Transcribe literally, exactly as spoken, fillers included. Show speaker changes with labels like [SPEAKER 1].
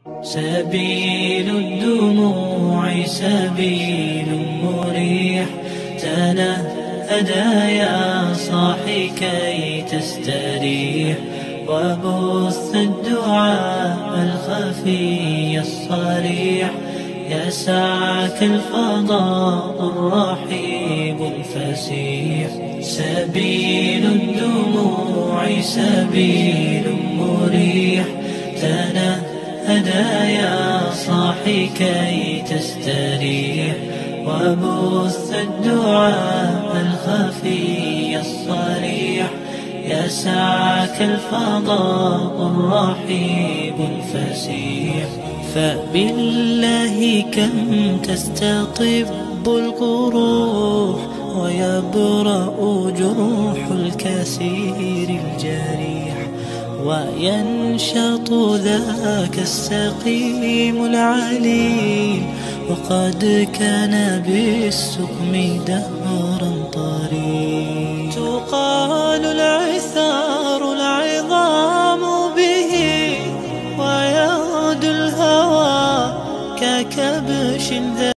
[SPEAKER 1] سبيل الدموع سبيل مريح، تنهدى يا صاحي كي تستريح، وبث الدعاء الخفي الصريح، يسعك الفضاء الرحيب الفسيح. سبيل الدموع سبيل مريح، تنهدى يا صاحي كي تستريح، وبث الدعاء الخفي الصريح، يسعك الفضاء الرحيب الفسيح. فبالله كم تستطب القروح، ويبرأ جروح الكثير الجريح، وينشط ذاك السقيم العليل، وقد كان بالسقم دهرا طريق. تقال العثار العظام به، ويغدو الهوى ككبش